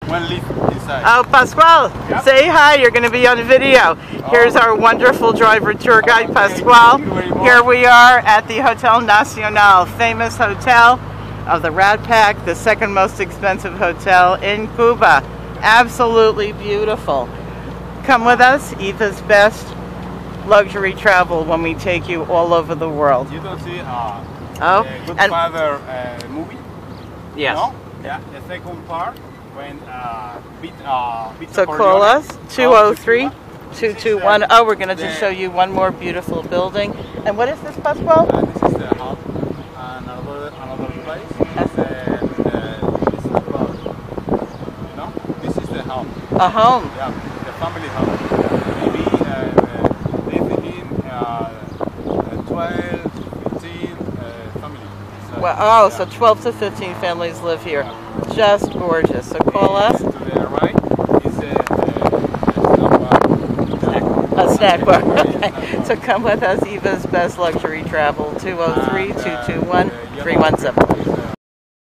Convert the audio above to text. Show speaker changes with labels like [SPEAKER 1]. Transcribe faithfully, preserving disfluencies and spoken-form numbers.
[SPEAKER 1] one lift inside.
[SPEAKER 2] Oh, Pascual,
[SPEAKER 1] Yep.
[SPEAKER 2] say hi. You're going to be on video. Here's our wonderful driver tour guide, Pascual. Here we are at the Hotel Nacional, famous hotel of the Rat Pack, the second most expensive hotel in Cuba. Absolutely beautiful. Come with us, Eva's best luxury travel when we take you all over the world.
[SPEAKER 1] You don't see uh,
[SPEAKER 2] Oh,
[SPEAKER 1] the Good
[SPEAKER 2] and
[SPEAKER 1] Father uh, movie?
[SPEAKER 2] yes.
[SPEAKER 1] No? Yeah, the second part when uh, Vit, uh, Vito
[SPEAKER 2] So
[SPEAKER 1] Corleone
[SPEAKER 2] call us two oh three,
[SPEAKER 1] comes to
[SPEAKER 2] two two one.
[SPEAKER 1] Cuba.
[SPEAKER 2] Oh, we're going to just
[SPEAKER 1] The-
[SPEAKER 2] show you one more beautiful building. And what is this, Pascual?
[SPEAKER 1] Uh, this is the hub, and another another place.
[SPEAKER 2] Yes.
[SPEAKER 1] Uh, uh, this is about, you know, this is the home.
[SPEAKER 2] A home.
[SPEAKER 1] Yeah, the family home. Maybe uh, they thinking uh, twelve, fifteen uh, families. So,
[SPEAKER 2] Well, oh,
[SPEAKER 1] yeah.
[SPEAKER 2] so twelve to fifteen families live here. Just gorgeous. So call us.
[SPEAKER 1] To the right is a, a,
[SPEAKER 2] A snack bar.
[SPEAKER 1] Yeah,
[SPEAKER 2] Okay.
[SPEAKER 1] snack bar.
[SPEAKER 2] So come with us, Eva's best luxury travel, two oh three, two two one,
[SPEAKER 1] And, uh,
[SPEAKER 2] three one seven.
[SPEAKER 1] yellow